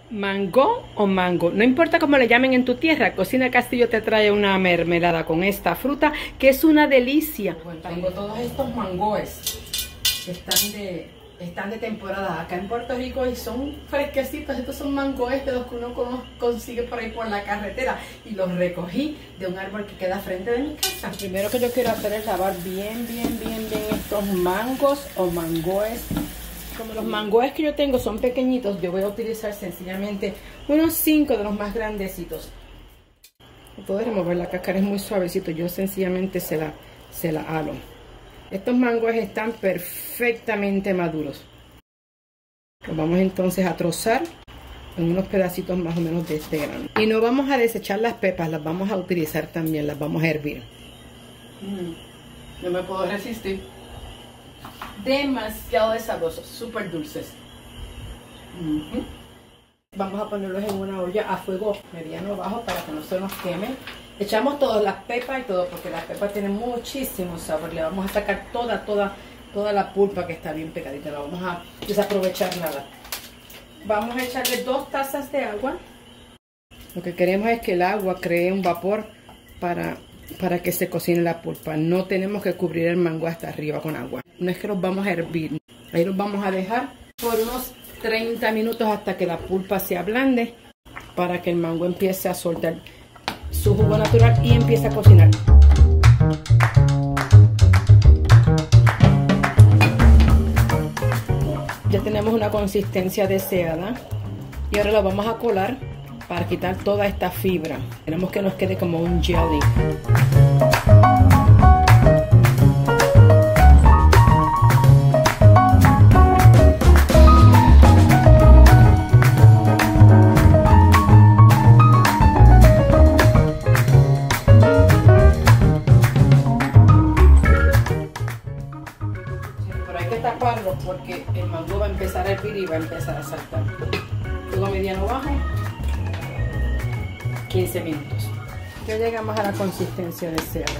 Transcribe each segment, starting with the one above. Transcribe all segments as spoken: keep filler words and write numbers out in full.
Mango o mango, no importa cómo le llamen en tu tierra, Cocina Castillo te trae una mermelada con esta fruta que es una delicia. Bueno, tengo todos estos mangoes que están de, están de temporada acá en Puerto Rico y son fresquecitos. Estos son mangoes de los que uno consigue por ahí por la carretera y los recogí de un árbol que queda frente de mi casa. Lo primero que yo quiero hacer es lavar bien, bien, bien, bien estos mangos o mangoes. Como los mangoes que yo tengo son pequeñitos, yo voy a utilizar sencillamente unos cinco de los más grandecitos. Puedo remover la cáscara, es muy suavecito, yo sencillamente se la, se la halo. Estos mangoes están perfectamente maduros. Los vamos entonces a trozar en unos pedacitos más o menos de este grano. Y no vamos a desechar las pepas, las vamos a utilizar también, las vamos a hervir. Mm, no me puedo resistir. Demasiado de sabrosos, súper dulces. Uh-huh. Vamos a ponerlos en una olla a fuego mediano o bajo para que no se nos quemen. Echamos todas las pepas y todo porque las pepas tienen muchísimo sabor. Le vamos a sacar toda, toda, toda la pulpa que está bien pegadita. No vamos a desaprovechar nada. Vamos a echarle dos tazas de agua. Lo que queremos es que el agua cree un vapor para... para que se cocine la pulpa. No tenemos que cubrir el mango hasta arriba con agua. No es que los vamos a hervir. Ahí los vamos a dejar por unos treinta minutos hasta que la pulpa se ablande para que el mango empiece a soltar su jugo natural y empiece a cocinar. Ya tenemos una consistencia deseada y ahora lo vamos a colar para quitar toda esta fibra. Queremos que nos quede como un jelly. Pero hay que taparlo porque el mango va a empezar a hervir y va a empezar a saltar. Fuego mediano bajo. quince minutos. Ya llegamos a la consistencia deseada.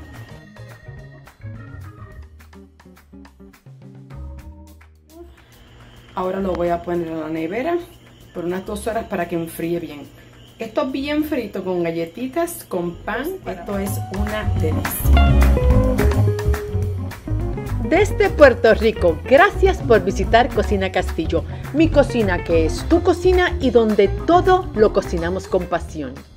Ahora lo voy a poner en la nevera por unas dos horas para que enfríe bien. Esto es bien frito con galletitas, con pan. Esto es una delicia. Desde Puerto Rico, gracias por visitar Cocina Castillo, mi cocina que es tu cocina y donde todo lo cocinamos con pasión.